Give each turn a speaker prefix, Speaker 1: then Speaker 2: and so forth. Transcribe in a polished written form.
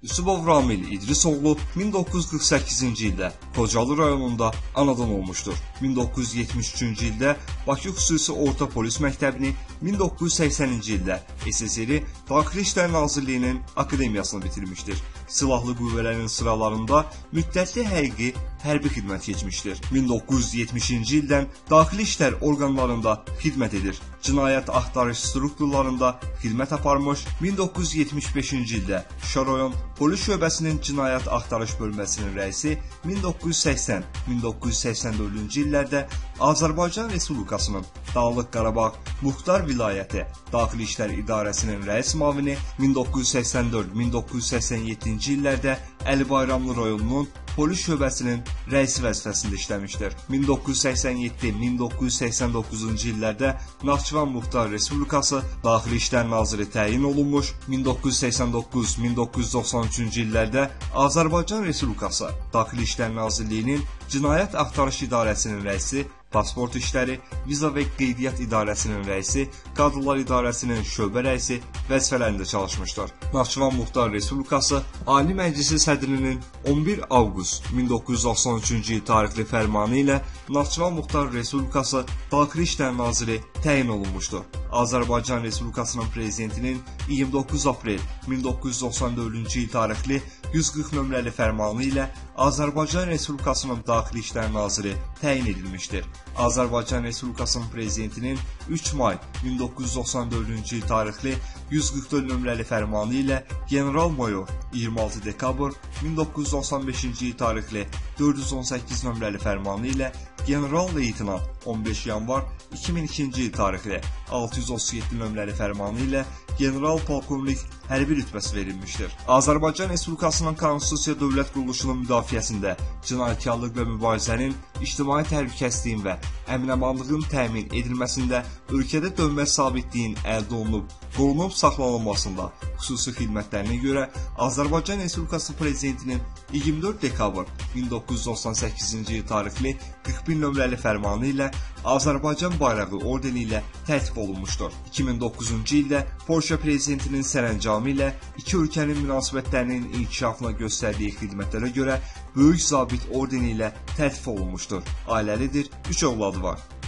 Speaker 1: Yusubov Ramil İdrisoğlu 1948-ci ildə Xocalı rayonunda anadan olmuşdur. 1973-cü ildə Bakı Xüsusi Orta Polis Məktəbini, 1980-ci ildə SSR Daxili İşlər Nazirliyinin Akademiyasını bitirmişdir. Silahlı qüvvələrin sıralarında müddətli həqiqi hərbi xidmət keçmişdir. 1970-ci ildən daxili işlər orqanlarında xidmət edir. Cinayət axtarış strukturlarında xidmət aparmış, 1975-ci ildə Şuşa rayon Polis şöbəsinin cinayət axtarış bölməsinin rəisi, 1980-1984-cü illərdə Azərbaycan Respublikasının Dağlıq Qarabağ Muxtar Vilayəti Daxili İşlər İdarəsinin rəis müavini, 1984-1987-ci illərdə Əli Bayramlı rayonunun Polis şöbəsinin rəisi vəzifəsində işləmişdir. 1987-1989-cu illərdə Naxçıvan Muxtar Respublikası Daxili İşlər Naziri təyin olunmuş, 1989-1993-cü illərdə Azərbaycan Respublikası Daxili İşlər Nazirliyinin Cinayət Axtarış İdarəsinin rəisi, Pasport İşləri, Viza və Qeydiyyat İdarəsinin rəisi, Qadınlar İdarəsinin şöbə rəisi vəzifələrində çalışmışdır. Naxçıvan Muxtar Respublikası Ali Məclisi sədrinin 11 avqust 1993-cü il tarixli fərmanı ilə Naxçıvan Muxtar Respublikası Daxili İşlər Naziri təyin olunmuşdur. Azərbaycan Respublikasının Prezidentinin 29 aprel 1994-cü il tarixli 140 nömrəli fərmanı ilə Azərbaycan Respublikasının Daxili İşlər Naziri təyin edilmişdir. Azərbaycan Respublikasının Prezidentinin 3 may 1994-cü il tarixli 144 nömrəli fərmanı ilə General-Mayor 26 dekabr 1995-ci il tarixli 418 nömrəli fərmanı ilə General-Leytenant 15 yanvar 2002-ci il tarixli 637 nömrəli fərmanı ilə General-Polkovnik hərbi rütbəsi verilmişdir. Azərbaycan Respublikasının Konstitusiya dövlət quruluşunun müdafiəsində cinayətkarlıq və mübarizənin, ictimai təhlükəsizliyin və əmin-amanlığın təmin edilməsində, ölkədə dövlət sabitliyin əldə olunub, qorunub saxlanılmasında xüsusi xidmətlərinə görə Azərbaycan Respublikası Prezidentinin 24 dekabr 1998-ci il tarixli 41 nömrəli fərmanı ilə Azərbaycan bayrağı ordeni ilə tərtib olunmuşdur. 2009-cu ildə Polşa Prezidentinin sərəncamı ilə iki ölkənin münasibətlərinin inkişafına göstərdiyi xidmətlərə görə Böyük Zabit ordeni ilə tərtib olunmuşdur. Ailəlidir, 3 övladı var.